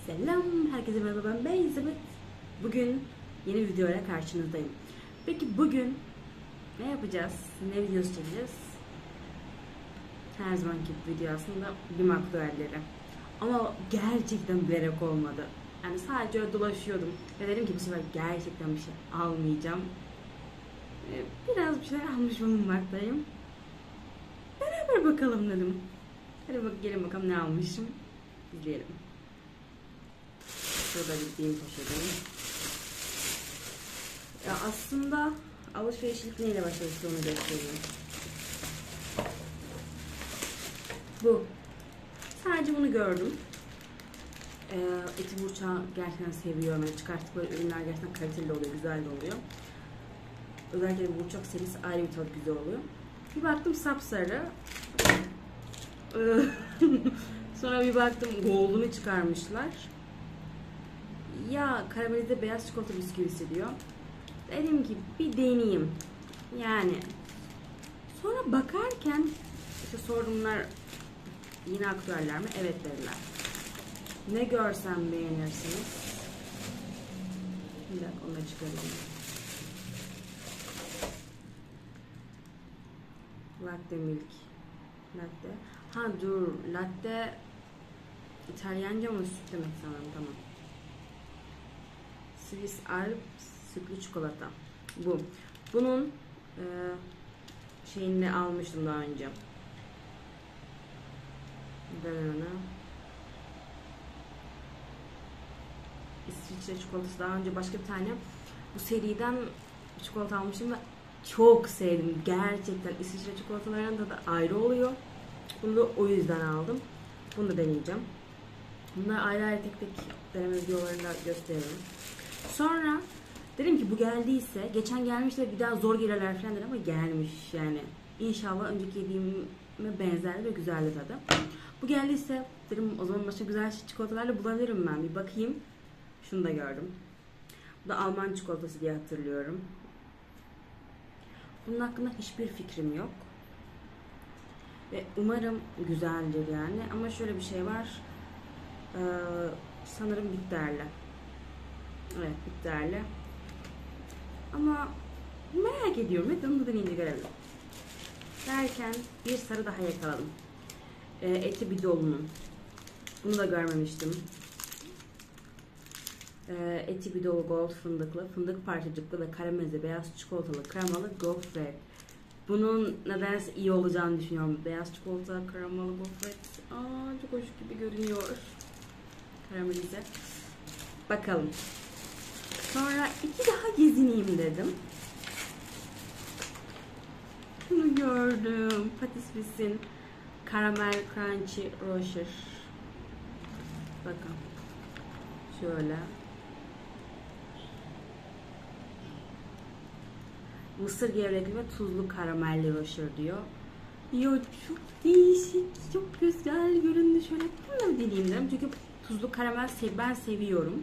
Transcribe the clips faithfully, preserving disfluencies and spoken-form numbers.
Selam, herkese merhaba, ben Beyzabet. Bugün yeni bir videoyla karşınızdayım. Peki bugün ne yapacağız? Ne videosu çekeceğiz? Her zamanki video aslında bilim aktüelleri. Ama gerçekten bilerek olmadı. Yani sadece öyle dolaşıyordum. Ve dedim ki bu sefer gerçekten bir şey almayacağım. Biraz bir şeyler almış bulunmaktayım. Beraber bakalım dedim. Hadi bak, gelin bakalım ne almışım. İzleyelim. Şurada gittiğim poşetim. Ya aslında alışverişlik neyle başlamıştı onu göstereyim. Bu. Sadece bunu gördüm. Ee, eti burçağı gerçekten seviyorum. Yani çıkarttıkları ürünler gerçekten kaliteli oluyor, güzel de oluyor. Özellikle burçak serisi ayrı bir tadı güzel oluyor. Bir baktım sapsarı. Sonra bir baktım gold'unu çıkarmışlar. Ya karamelize beyaz çikolata bisküvisi diyor. Dedim ki bir deneyeyim. Yani sonra bakarken işte sordum, bunlar yine aktüeller mi? Evet dediler. Ne görsem beğenirsiniz. Bir dakika, onu da çıkarayım. Latte milk. Latte. Ha dur. Latte İtalyanca mı, süt demek sanırım, tamam. Swiss Alps sütlü çikolata. Bu. Bunun e, şeyini almıştım daha önce. Böyle. İsviçre çikolatası, daha önce başka bir tane bu seriden çikolata almıştım ve çok sevdim. Gerçekten İsviçre çikolatalarında da ayrı oluyor. Bunu da o yüzden aldım. Bunu da deneyeceğim. Bunları ayrı ayrı tek tek deneme videolarında gösteririm. Sonra dedim ki bu geldiyse, geçen gelmişti bir daha zor gelirler falan dedim ama gelmiş yani. İnşallah önceki yediğime benzerdi ve güzeldi tadı. Bu geldiyse dedim o zaman başka güzel çikolatalarla bulabilirim ben, bir bakayım. Şunu da gördüm. Bu da Alman çikolatası diye hatırlıyorum. Bunun hakkında hiçbir fikrim yok. Ve umarım güzeldir yani. Ama şöyle bir şey var. Ee, sanırım bitterli. Evet, bitterli. Ama merak ediyorum. Hadi onu da deneyince görelim. Derken bir sarı daha yakaladım. Ee, eti bir dolunun. Bunu da görmemiştim. Ee, eti bir dolu gold fındıklı, fındık parçacıklı ve karamelize beyaz çikolatalı kremalı gofret. Bunun nedense iyi olacağını düşünüyorum. Beyaz çikolata, kremalı gofret. Aa, çok hoş gibi görünüyor. Karamelize. Bakalım. Sonra iki daha gezineyim dedim. Şunu gördüm. Patisvis'in karamel crunchy rocher. Bakın. Şöyle. Mısır gevrekli ve tuzlu karamelli rocher diyor. Yo, çok değişik, çok güzel göründü. Şöyle bunu da deneyeyim dedim. Çünkü tuzlu karamel ben seviyorum.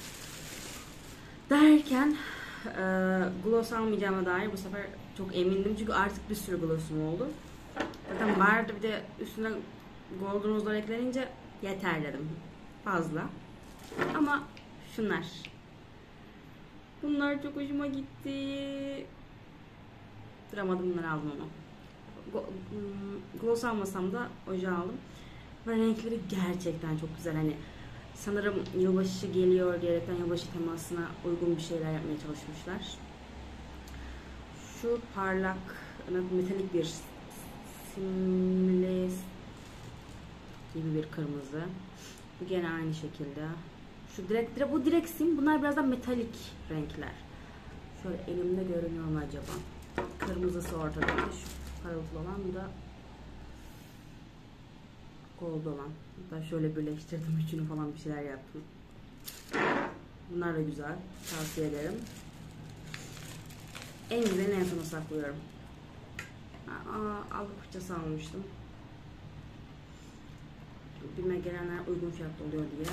Derken e, gloss almayacağıma dair bu sefer çok emindim. Çünkü artık bir sürü glossum oldu. Zaten vardı, bir de üstüne golden rose'lar eklenince yeter dedim. Fazla. Ama şunlar. Bunlar çok hoşuma gitti. Duramadım, bunları aldım ama. Gloss almasam da oje aldım. Ve renkleri gerçekten çok güzel. Hani sanırım yılbaşı geliyor diyerekten yılbaşı temasına uygun bir şeyler yapmaya çalışmışlar. Şu parlak, metalik bir simli gibi bir kırmızı. Bu gene aynı şekilde. Şu direkt, bu direkt sim. Bunlar birazdan metalik renkler. Şöyle elimde görünüyor mu acaba? Kırmızısı ortada. Şu parıltılı olan, bu da gold olan. Hatta şöyle birleştirdim üçünü falan, bir şeyler yaptım. Bunlar da güzel. Tavsiye ederim. En güzelini en sona saklıyorum. Aa, allık fırçası almıştım. Bime gelenler uygun fiyatlı oluyor diye.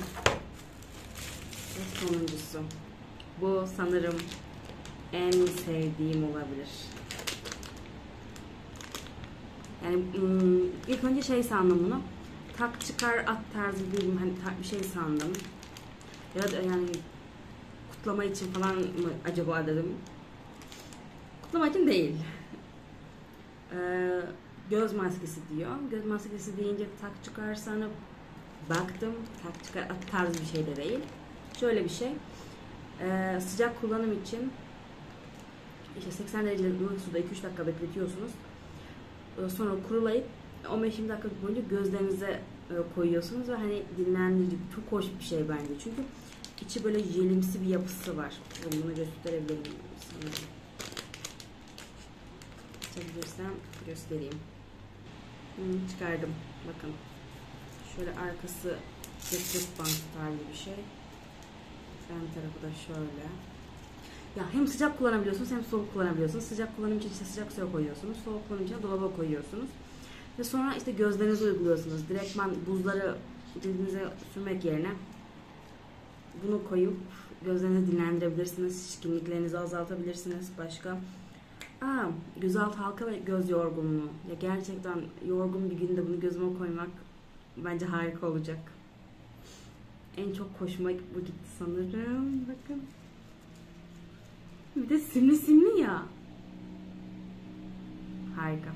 Ve sonuncusu. Bu sanırım en sevdiğim olabilir. Yani ilk önce şey sandım bunu. Tak çıkar at tarzı bir, hani bir şey sandım. Ya da yani kutlama için falan mı acaba dedim. Kutlama için değil. Ee, göz maskesi diyor. Göz maskesi deyince tak çıkar sanıp baktım. Tak çıkar tarz bir şey de değil. Şöyle bir şey. Ee, sıcak kullanım için işte seksen derece ılık suda iki üç dakika bekletiyorsunuz. Ee, sonra kurulayıp on beş yirmi dakika boyunca gözlerinize e, koyuyorsunuz ve hani dinlendirici, çok hoş bir şey bence. Çünkü içi böyle jelimsi bir yapısı var. Bunu gösterebilirim sanırım. Açabilirsem göstereyim. Hmm, çıkardım. Bakın. Şöyle arkası cırt bant tarzı bir şey. Ön tarafı da şöyle. Ya hem sıcak kullanabiliyorsunuz hem soğuk kullanabiliyorsunuz. Sıcak kullanım için işte sıcak suya koyuyorsunuz. Soğuk kullanım için dolaba koyuyorsunuz. Ve sonra işte gözlerinize uyguluyorsunuz. Direktman buzları cildinize sürmek yerine bunu koyup gözlerinizi dinlendirebilirsiniz. Şişkinliklerinizi azaltabilirsiniz. Başka Aa, gözaltı halka ve göz yorgunluğu. Ya gerçekten yorgun bir günde bunu gözüme koymak bence harika olacak. En çok hoşuma bu gitti sanırım. Bakın. Bir de simli simli ya. Harika.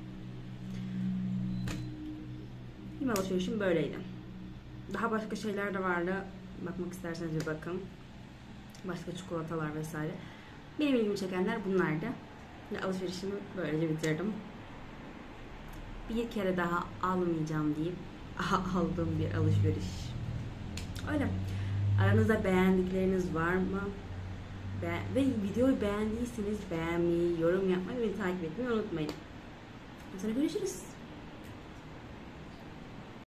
Benim alışverişim böyleydi. Daha başka şeyler de vardı. Bakmak isterseniz bir bakın. Başka çikolatalar vesaire. Benim ilgimi çekenler bunlardı. Ve alışverişimi böylece bitirdim. Bir kere daha almayacağım deyip aldığım bir alışveriş. Öyle. Aranızda beğendikleriniz var mı? Be ve videoyu beğendiyseniz beğenmeyi, yorum yapmayı ve beni takip etmeyi unutmayın. Sonra görüşürüz.